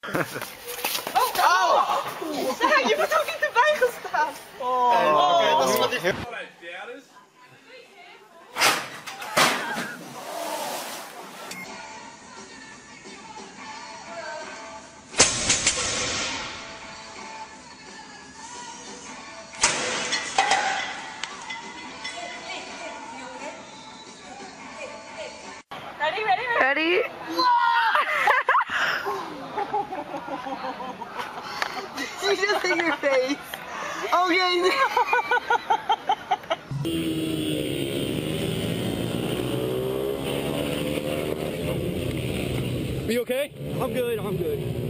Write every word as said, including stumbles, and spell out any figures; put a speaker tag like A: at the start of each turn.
A: Oh! Oh! Zeg, je bent ook niet erbij gestaan. Oh!
B: Oh. Oké, dat is wat ik...
A: Ready, ready, ready?
C: Ready?
A: See this in your face. Okay.
D: Are you okay? I'm good, I'm good.